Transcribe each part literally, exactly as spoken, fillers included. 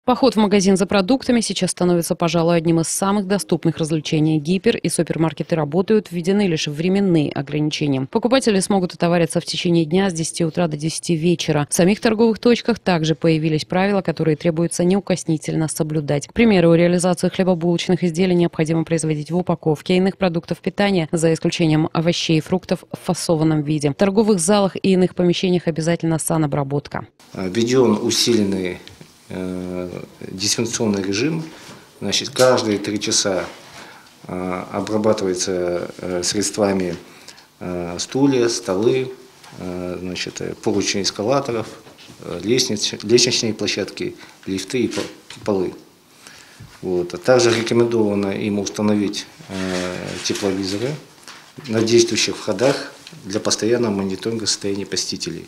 Поход в магазин за продуктами сейчас становится, пожалуй, одним из самых доступных развлечений. Гипер- и супермаркеты работают, введены лишь временные ограничения. Покупатели смогут отовариться в течение дня с десяти утра до десяти вечера. В самих торговых точках также появились правила, которые требуется неукоснительно соблюдать. К примеру, реализацию хлебобулочных изделий необходимо производить в упаковке, иных продуктов питания, за исключением овощей и фруктов, в фасованном виде. В торговых залах и иных помещениях обязательно санобработка. Введен усиленный дистанционный режим. Значит, каждые три часа обрабатывается средствами стулья, столы, значит, поручни эскалаторов, лестниц, лестничные площадки, лифты и полы. Вот. А также рекомендовано им установить тепловизоры на действующих входах для постоянного мониторинга состояния посетителей.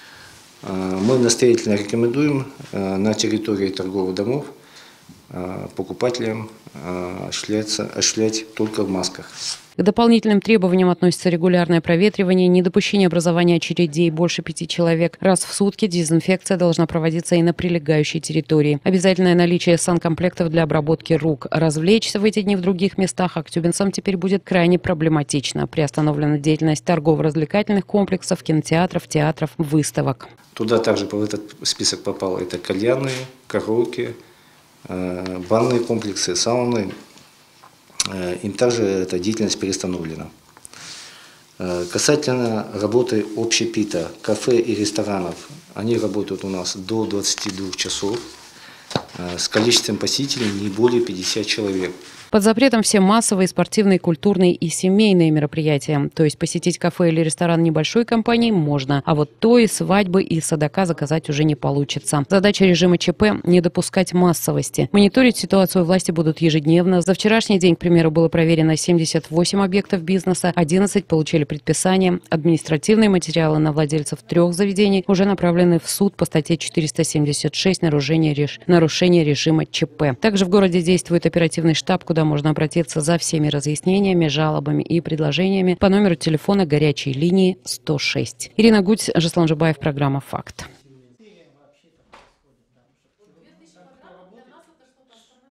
Мы настоятельно рекомендуем на территории торговых домов покупателям осуществлять только в масках. К дополнительным требованиям относятся регулярное проветривание, недопущение образования очередей больше пяти человек. Раз в сутки дезинфекция должна проводиться и на прилегающей территории. Обязательное наличие санкомплектов для обработки рук. Развлечься в эти дни в других местах актюбинцам теперь будет крайне проблематично. Приостановлена деятельность торгово-развлекательных комплексов, кинотеатров, театров, выставок. Туда также в этот список попало это кальянные, караоке, банные комплексы, сауны. Им также эта деятельность перестановлена. Касательно работы общепита, кафе и ресторанов, они работают у нас до двадцати двух часов с количеством посетителей не более пятидесяти человек. Под запретом все массовые, спортивные, культурные и семейные мероприятия. То есть посетить кафе или ресторан небольшой компании можно, а вот той, свадьбы и садака заказать уже не получится. Задача режима ЧП – не допускать массовости. Мониторить ситуацию власти будут ежедневно. За вчерашний день, к примеру, было проверено семьдесят восемь объектов бизнеса, одиннадцать получили предписание. Административные материалы на владельцев трех заведений уже направлены в суд по статье четыреста семьдесят шесть «Нарушение, реш... нарушение режима ЧП». Также в городе действует оперативный штаб, куда можно обратиться за всеми разъяснениями, жалобами и предложениями по номеру телефона горячей линии сто шесть. Ирина Гудь, Жаслан Жабаев, программа «Факт».